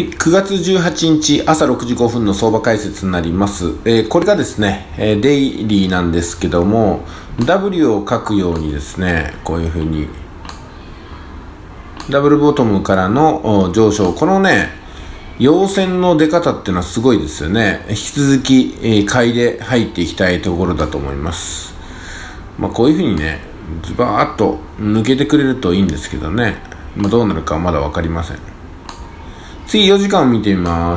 はい、9月18日朝6時5分の相場解説になります。これがですね、デイリーなんですけども、W を書くようにですね、こういう風に、ダブルボトムからの上昇、このね、陽線の出方っていうのはすごいですよね。引き続き、買いで入っていきたいところだと思います。こういう風にね、ズバーッと抜けてくれるといいんですけどね、どうなるかはまだ分かりません。次4時間を見てみます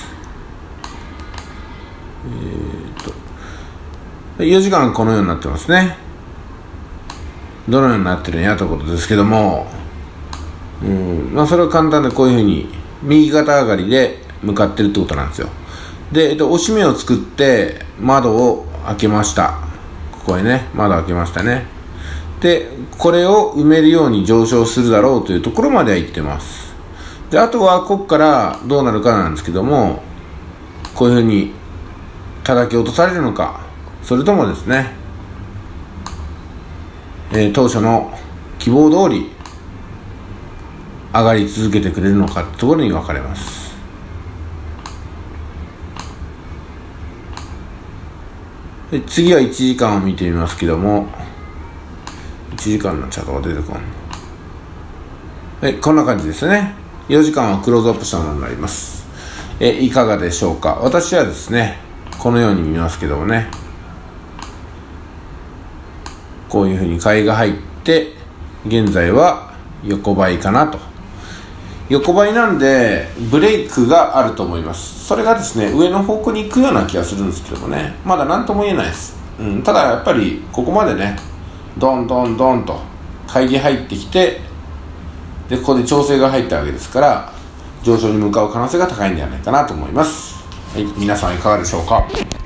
。4時間このようになってますね。どのようになってるんやということですけども、それは簡単でこういうふうに右肩上がりで向かってるってことなんですよ。で、押し目を作って窓を開けました。ここへね、窓開けましたね。で、これを埋めるように上昇するだろうというところまでは行ってます。で、あとはここからどうなるかなんですけども、こういうふうに叩き落とされるのか、それともですね、当初の希望通り上がり続けてくれるのかってところに分かれます。で、次は1時間を見てみますけども、1時間のチャートが出てこん。こんな感じですね。4時間はクローズアップしたものになります。いかがでしょうか。私はですね、このように見ますけどもね、こういうふうに買いが入って、現在は横ばいかなと。横ばいなんでブレイクがあると思います。それがですね、上の方向に行くような気がするんですけどもね、まだ何とも言えないです。ただやっぱりここまでね、ドンドンドンと買いに入ってきて、で、ここで調整が入ったわけですから、上昇に向かう可能性が高いんじゃないかなと思います。はい、皆さんいかがでしょうか。